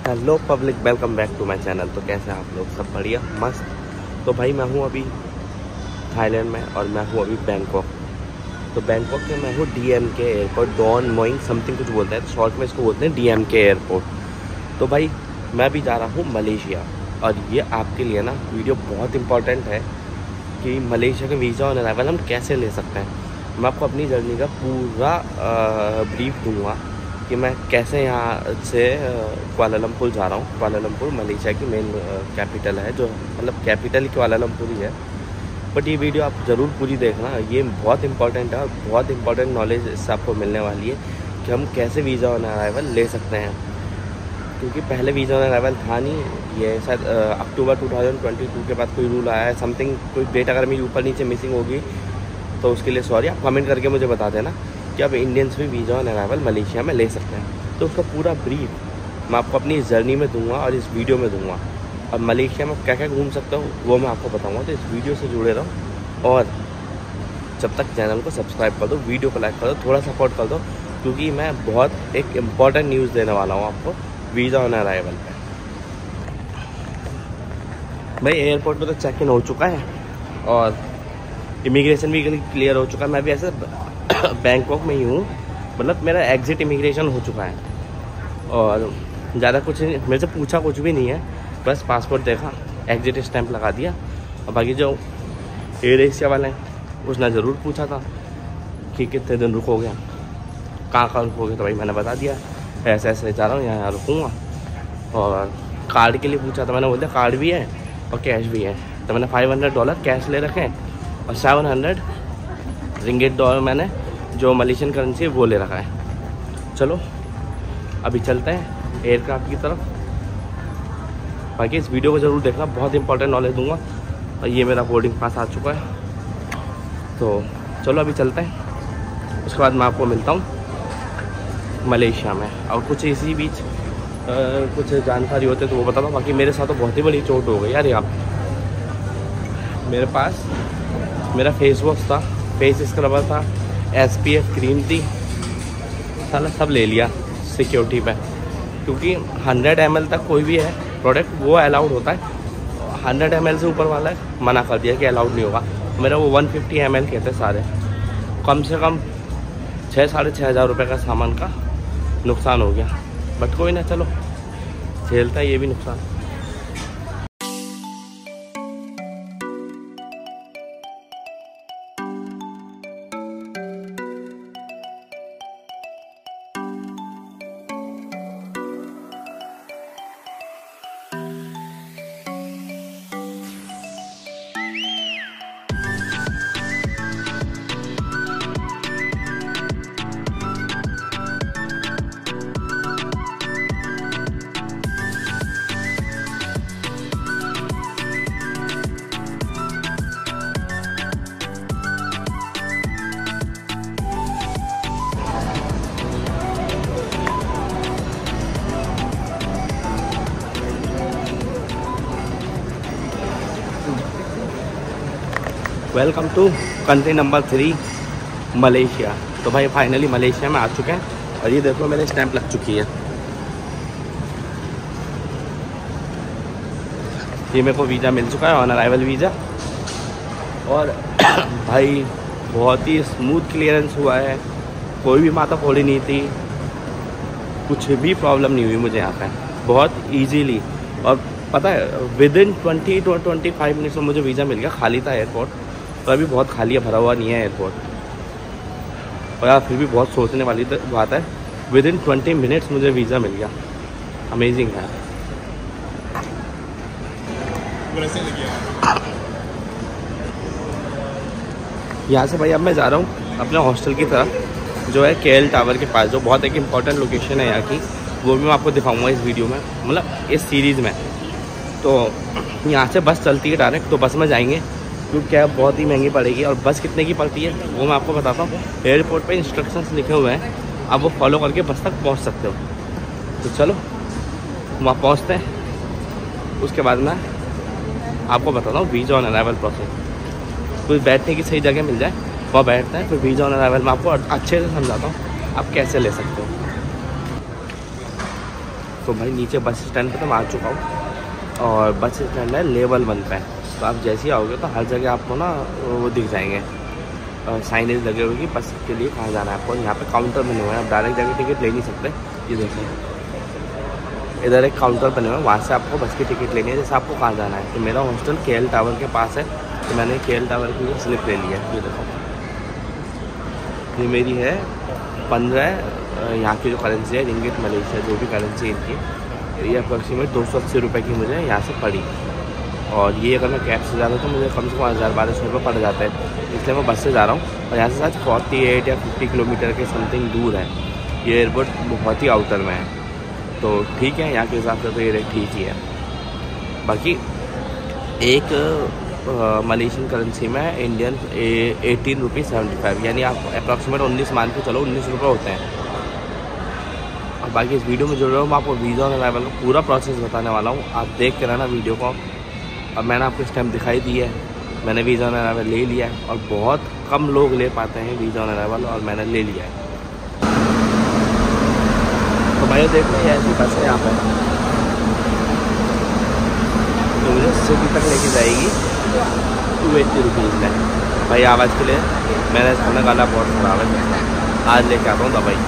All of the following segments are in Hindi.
Hello public, welcome back to my channel. तो कैसे हैं आप लोग? सब बढ़िया, मस्त। तो भाई मैं हूँ अभी थाईलैंड में और मैं हूँ अभी बैंकॉक। तो बैंकॉक में मैं हूँ DMK एयरपोर्ट, डॉन मोइंग समथिंग कुछ बोलते हैं, तो शॉर्ट में इसको बोलते हैं DMK एयरपोर्ट। तो भाई मैं भी जा रहा हूँ मलेशिया, और ये आपके लिए ना वीडियो बहुत इंपॉर्टेंट है कि मलेशिया का वीज़ा ऑन अराइवल हम कैसे ले सकते हैं। मैं आपको अपनी जर्नी का पूरा ब्रीफ दूँगा कि मैं कैसे यहाँ से कुआलालंपुर जा रहा हूँ। कुआलालंपुर मलेशिया की मेन कैपिटल है, जो मतलब कैपिटल ही कुआलालंपुर ही है। बट ये वीडियो आप ज़रूर पूरी देखना, ये बहुत इंपॉर्टेंट है और बहुत इंपॉर्टेंट नॉलेज इससे आपको मिलने वाली है कि हम कैसे वीज़ा ऑन अराइवल ले सकते हैं। क्योंकि पहले वीज़ा ऑन अराइवल था नहीं, ये शायद अक्टूबर 2022 के बाद कोई रूल आया है समथिंग। कोई डेट अगर मेरी ऊपर नीचे मिसिंग होगी तो उसके लिए सॉरी, आप कमेंट करके मुझे बता देना कि अब इंडियंस भी वीज़ा ऑन अराइवल मलेशिया में ले सकते हैं। तो उसका पूरा ब्रीफ मैं आपको अपनी इस जर्नी में दूंगा और इस वीडियो में दूंगा। अब मलेशिया में क्या क्या घूम सकता हूँ वो मैं आपको बताऊंगा। तो इस वीडियो से जुड़े रहो और जब तक चैनल को सब्सक्राइब कर दो, वीडियो को लाइक कर दो, थोड़ा सपोर्ट कर दो, क्योंकि मैं बहुत एक इम्पॉर्टेंट न्यूज़ देने वाला हूँ आपको वीज़ा ऑन अराइवल पर। भाई एयरपोर्ट पर तो चेक इन हो चुका है और इमिग्रेशन भी क्लियर हो चुका है। मैं भी ऐसे बैंकॉक में ही हूँ, मतलब मेरा एग्ज़िट इमिग्रेशन हो चुका है और ज़्यादा कुछ मेरे से पूछा कुछ भी नहीं है, बस पासपोर्ट देखा, एग्ज़िट स्टैंप लगा दिया। और बाकी जो एयर एशिया वाले हैं उसने ज़रूर पूछा था कि कितने दिन रुकोगे, कहाँ रुकोगे, तो भाई मैंने बता दिया ऐसे ऐसे जा रहा हूँ, यहाँ रुकूँगा। और कार्ड के लिए पूछा था, मैंने बोल दिया कार्ड भी है और कैश भी है। तो मैंने $500 कैश ले रखे हैं और 700 रिंगिट डॉलर मैंने जो मलेशियन करेंसी है वो ले रखा है। चलो अभी चलते हैं एयरक्राफ्ट की तरफ। बाकी इस वीडियो को ज़रूर देखना, बहुत इंपॉर्टेंट नॉलेज दूंगा। और ये मेरा बोर्डिंग पास आ चुका है, तो चलो अभी चलते हैं। उसके बाद मैं आपको मिलता हूँ मलेशिया में, और कुछ इसी बीच कुछ जानकारी होते तो वो बता दो। बाकी मेरे साथ तो बहुत ही बड़ी चोट हो गई यार। यहाँ मेरे पास मेरा फेस वॉश था, फेस स्क्रबर था, SPF क्रीम थी, साला सब ले लिया सिक्योरिटी पे। क्योंकि 100 ml तक कोई भी है प्रोडक्ट वो अलाउड होता है, 100 ml से ऊपर वाला है मना कर दिया कि अलाउड नहीं होगा। मेरा वो 150 ml कहते सारे, कम से कम 6-6.5 हज़ार रुपये का सामान का नुकसान हो गया। बट कोई ना, चलो झेलता है ये भी नुकसान। Welcome to country number 3 Malaysia. तो भाई फाइनली मलेशिया में आ चुके हैं और ये देखो मेरे स्टैंप लग चुकी है। ये मेरे को वीज़ा मिल चुका है, ऑन अराइवल वीज़ा। और भाई बहुत ही स्मूथ क्लियरेंस हुआ है, कोई भी माथा फोड़ी नहीं थी, कुछ भी प्रॉब्लम नहीं हुई मुझे यहाँ पे, बहुत इजीली। और पता है विदिन 20 to 25 मिनट्स में मुझे वीज़ा मिल गया। खाली था एयरपोर्ट, तो अभी बहुत खाली है, भरा हुआ नहीं है एयरपोर्ट। और यार फिर भी बहुत सोचने वाली बात है, विदिन 20 मिनट्स मुझे वीज़ा मिल गया। अमेजिंग है। यहाँ से भाई अब मैं जा रहा हूँ अपने हॉस्टल की तरफ, जो है KL टावर के पास, जो बहुत एक इम्पॉर्टेंट लोकेशन है यहाँ की। वो भी मैं आपको दिखाऊंगा इस वीडियो में, मतलब इस सीरीज़ में। तो यहाँ से बस चलती है डायरेक्ट, तो बस में जाएंगे क्योंकि कैब बहुत ही महंगी पड़ेगी। और बस कितने की पड़ती है वो मैं आपको बताता हूँ। एयरपोर्ट पे इंस्ट्रक्शंस लिखे हुए हैं, आप वो फॉलो करके बस तक पहुँच सकते हो। तो चलो वहाँ पहुँचते हैं, उसके बाद मैं आपको बताता हूँ वीज़ा ऑन अराइवल प्रोसेस। कोई बैठने की सही जगह मिल जाए वहाँ बैठते हैं, फिर वीज़ा ऑन अराइवल मैं आपको अच्छे से समझाता हूँ आप कैसे ले सकते हो। तो भाई नीचे बस स्टैंड पे तो मैं आ चुका हूँ और बस स्टैंड है लेवल 1 पे। तो आप जैसे ही आओगे तो हर जगह आपको ना वो दिख जाएंगे, साइनेज लगे हुए कि बस के लिए कहाँ जाना है आपको। यहाँ पे काउंटर बने हुए हैं, आप डायरेक्ट जाके टिकट ले नहीं सकते। ये देखिए इधर एक काउंटर बने हुए हैं, वहाँ से आपको बस की टिकट लेनी है, जैसे आपको कहाँ जाना है। तो मेरा हॉस्टल KL टावर के पास है, तो मैंने KL टावर की स्लिप ले लिया है। ये देखो ये मेरी है 15 यहाँ की जो करेंसी है रिंगिट मलेशिया, जो भी करेंसी इनकी, तो ये अप्रॉक्सीमेट 280 रुपये की मुझे यहाँ से पड़ी। और ये अगर मैं कैब से जा रहा हूँ तो मुझे कम से कम 1000-1200 रुपये पड़ जाता है, इसलिए मैं बस से जा रहा हूँ। और यहाँ से शायद 48 या 50 किलोमीटर के समथिंग दूर है। ये एयरपोर्ट बहुत ही आउटर में है, तो ठीक है, यहाँ के हिसाब से तो ये रेट ठीक ही है। बाकी एक मलेशियन करेंसी में इंडियन 18 रुपीज़ 75, यानी आप अप्रॉक्सीमेट 19 मान के चलो 19 रुपये होते हैं। और बाकी इस वीडियो में जुड़ रहा हूँ, मैं आपको वीज़ा ऑन अराइवल का पूरा प्रोसेस बताने वाला हूँ, आप देख के रहना वीडियो को। अब मैंने आपको इस टाइम दिखाई दी है, मैंने वीज़ा ऑन अराइवल ले लिया है, और बहुत कम लोग ले पाते हैं वीज़ा ऑन अराइवल, और मैंने ले लिया है। तो भाई देख लो ये ऐसी बस है यहाँ पर, तो मुझे सिटी तक लेके जाएगी 280 रुपीज़ में। भाई आवाज़ के लिए मैंने खाना गाला बहुत ख़राब है, आज लेके आता हूँ दवाई।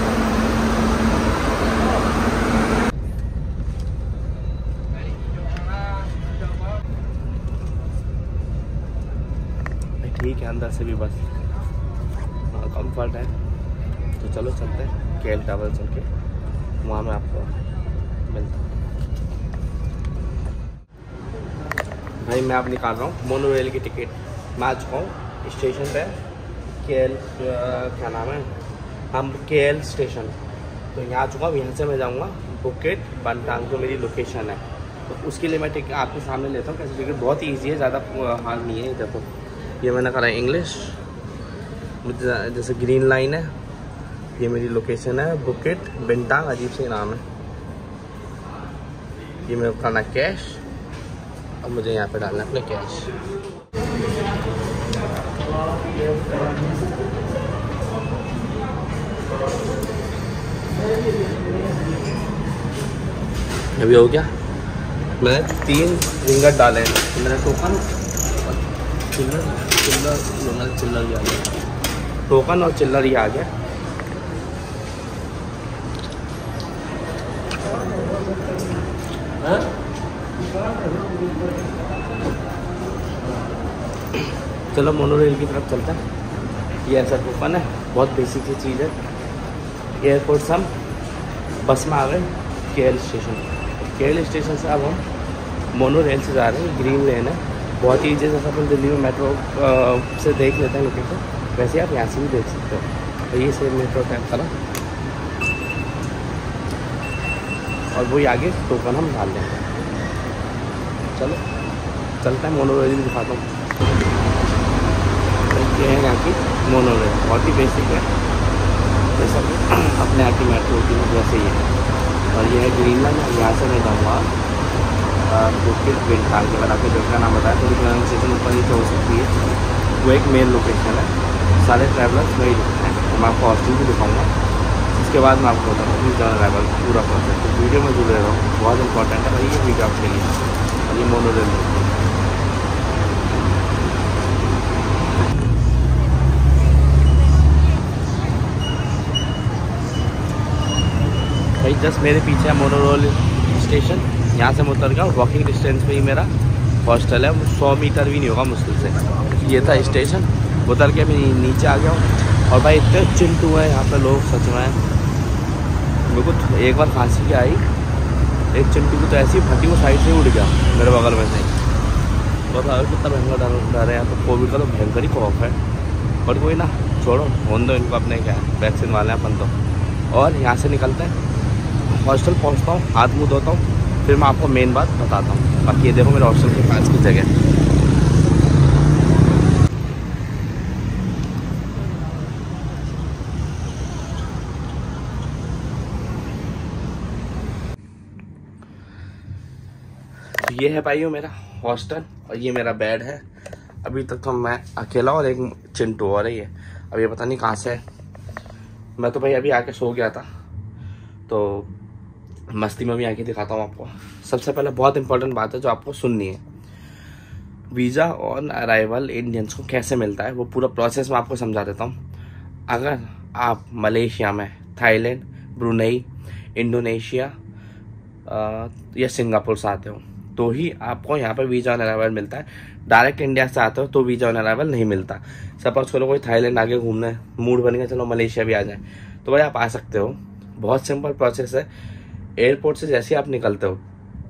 ठीक है, अंदर से भी बस कंफर्ट है, तो चलो चलते हैं KL टावर चल के, वहाँ मैं आपको मिलता हूँ। भाई मैं अब निकाल रहा हूँ मोनो रेल की टिकट। मैं आ चुका हूँ स्टेशन पे, KL क्या नाम है, हम KL स्टेशन। तो यहाँ आ चुका हूँ, यहाँ से मैं जाऊँगा बुकेट बंटांग, जो मेरी लोकेशन है। तो उसके लिए मैं टिकट आपके सामने लेता हूँ कैसे। टिकट बहुत ही ईजी है, ज़्यादा हार्ड नहीं है। देखो ये मैंने करा इंग्लिश, जैसे ग्रीन लाइन है, ये मेरी लोकेशन है बुकेट बंटांग, अजीब से नाम है। ये मेरे को करना कैश, अब मुझे यहाँ पे डालना है अपने कैश। अभी हो गया, मैंने 3 रिंगट डाले हैं, तो मेरा टोकन चिल्लर ही आ गया, टोकन और चिल्लर ही आ गया। चलो मोनोरेल की तरफ चलते हैं। ये ऐसा टोकन है, बहुत बेसिक सी चीज़ है। एयरपोर्ट से हम बस में आ गए KL स्टेशन। KL स्टेशन से अब हम मोनोरेल से जा रहे हैं, ग्रीन लेन है, बहुत ही जैसे अपन दिल्ली में मेट्रो से देख लेते हैं लोकेशन, वैसे आप यहाँ से भी देख सकते हो। तो ये सेम मेट्रो टैप करा और वही आगे टोकन हम डाल देंगे। चलो चलता है, मोनोरेल भी दिखाता हूँ। ये है यहाँ की मोनोरेल, बहुत ही बेसिक है, जैसा कि अपने यहाँ की मेट्रो की वैसे ही है। और ये है ग्रीन लाइन, यहाँ से मैं जाऊँगा बुकेट बंटांग के बाद आपको जगह का नाम बताया, थोड़ी प्रोनाउंसिएशन ऊपर नीचे हो सकती है। वो एक मेन लोकेशन है, सारे ट्रैवलर्स वही रुकते हैं। तो मैं आपको हॉस्टल भी दिखाऊँगा, इसके बाद मैं आपको बताऊँगा वीज़ा ऑन अराइवल पूरा प्रोसेस। तो वीडियो में जुड़े रहो, बहुत इंपॉर्टेंट है भाई ये वीडियो आपके लिए। और ये मोनोरेल भाई जस्ट मेरे पीछे है मोनोरेल स्टेशन। यहाँ से मैं उतर गया, वॉकिंग डिस्टेंस में ही मेरा हॉस्टल है, 100 मीटर भी नहीं होगा मुश्किल से। ये था स्टेशन, उतर के मैं नीचे आ गया हूँ। और भाई इतने चिंटू हैं यहाँ पे लोग, सच में। मेरे को एक बार खांसी की आई, एक चिंटू की तो ऐसी फटी, वो साइड से उड़ गया मेरे बगल में से। बताओ कितना भयंकर डर है यहाँ तो, कोविड का तो भयंकर ही खौफ है। बट कोई ना, छोड़ो, होने दो इनको, अपने क्या है, वैक्सीन वाले हैं अपन तो। और यहाँ से निकलते हैं, हॉस्टल पहुँचता हूँ, हाथ मुँह धोता हूँ, फिर मैं आपको मेन बात बताता हूँ। बाकी ये देखो मेरे हॉस्टल के पास की जगह। तो ये है भाइयों मेरा हॉस्टल, और ये मेरा बेड है। अभी तक तो मैं अकेला और एक चिंटू और ही है, अब ये पता नहीं कहाँ से है। मैं तो भाई अभी आके सो गया था, तो मस्ती में भी आके दिखाता हूँ आपको। सबसे पहले बहुत इंपॉर्टेंट बात है जो आपको सुननी है, वीज़ा ऑन अराइवल इंडियंस को कैसे मिलता है, वो पूरा प्रोसेस मैं आपको समझा देता हूँ। अगर आप मलेशिया में, थाईलैंड, ब्रुनेई, इंडोनेशिया या सिंगापुर से आते हो तो ही आपको यहाँ पर वीज़ा ऑन अराइवल मिलता है। डायरेक्ट इंडिया से आते हो तो वीज़ा ऑन अराइवल नहीं मिलता। सपोज करो कोई थाईलैंड आगे घूमने मूड बन गया, चलो मलेशिया भी आ जाए, तो भाई आप आ सकते हो। बहुत सिंपल प्रोसेस है। एयरपोर्ट से जैसे आप निकलते हो,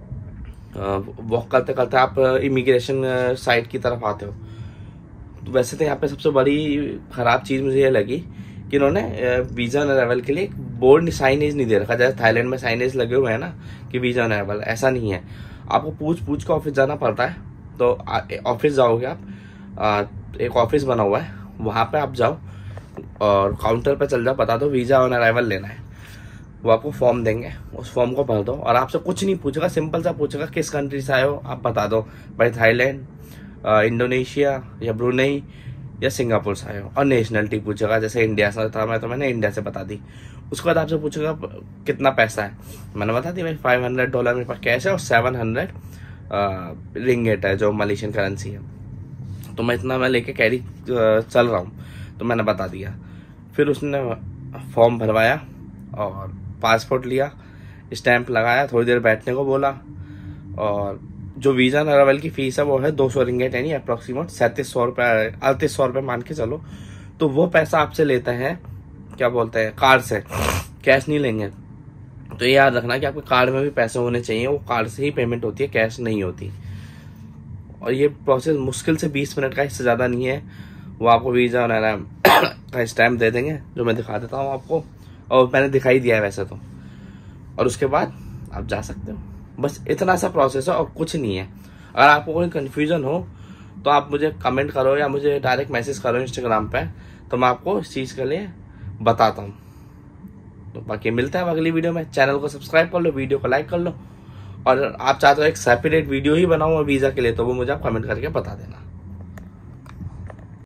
वॉक करते करते आप इमिग्रेशन साइट की तरफ आते हो। तो वैसे तो यहाँ पे सबसे बड़ी ख़राब चीज़ मुझे ये लगी कि इन्होंने वीज़ा ऑन अराइवल के लिए एक बोर्ड साइनेज नहीं दे रखा। जैसे थाईलैंड में साइनेज लगे हुए हैं ना कि वीज़ा ऑन अराइवल, ऐसा नहीं है। आपको पूछ पूछ के ऑफिस जाना पड़ता है। तो ऑफिस जाओगे आप, एक ऑफिस बना हुआ है, वहाँ पे आप जाओ और काउंटर पे चल जाओ, बता दो वीज़ा ऑन अराइवल लेना है। वो आपको फॉर्म देंगे, उस फॉर्म को भर दो और आपसे कुछ नहीं पूछेगा, सिंपल सा पूछेगा किस कंट्री से आए हो, आप बता दो भाई थाईलैंड, इंडोनेशिया या ब्रुनेई या सिंगापुर से आए हो, और नेशनलिटी पूछेगा। जैसे इंडिया से था मैं, तो मैंने इंडिया से बता दी। उसके बाद आपसे पूछेगा कितना पैसा है, मैंने बता दी भाई $500 मेरे पास कैश है और 700 रिंगेट है जो मलेशियन करेंसी है। तो मैं इतना मैं लेके कैरी चल रहा हूँ, तो मैंने बता दिया। फिर उसने फॉर्म भरवाया और पासपोर्ट लिया, स्टैंप लगाया, थोड़ी देर बैठने को बोला, और जो वीज़ा ऑन अराइवल की फ़ीस है वो है 200 रिंगेट, यानी अप्रॉक्सीमेट 3700 रुपये, 3800 रुपये मान के चलो। तो वो पैसा आपसे लेते हैं, क्या बोलते हैं, कार्ड से, कैश नहीं लेंगे। तो ये याद रखना कि आपके कार्ड में भी पैसे होने चाहिए, वो कार्ड से ही पेमेंट होती है, कैश नहीं होती। और ये प्रोसेस मुश्किल से 20 मिनट का, इससे ज़्यादा नहीं है। वो आपको वीज़ा ऑन अराइवल का स्टैम्प दे देंगे, जो मैं दिखा देता हूँ आपको, और मैंने दिखाई दिया है वैसे तो। और उसके बाद आप जा सकते हो। बस इतना सा प्रोसेस है और कुछ नहीं है। अगर आपको कोई कन्फ्यूज़न हो तो आप मुझे कमेंट करो या मुझे डायरेक्ट मैसेज करो इंस्टाग्राम पे, तो मैं आपको इस चीज़ के लिए बताता हूँ। तो बाकी मिलता है अगली वीडियो में। चैनल को सब्सक्राइब कर लो, वीडियो को लाइक कर लो, और आप चाहते हो एक सेपरेट वीडियो ही बनाऊँ वीज़ा के लिए, तो वो मुझे आप कमेंट करके बता देना।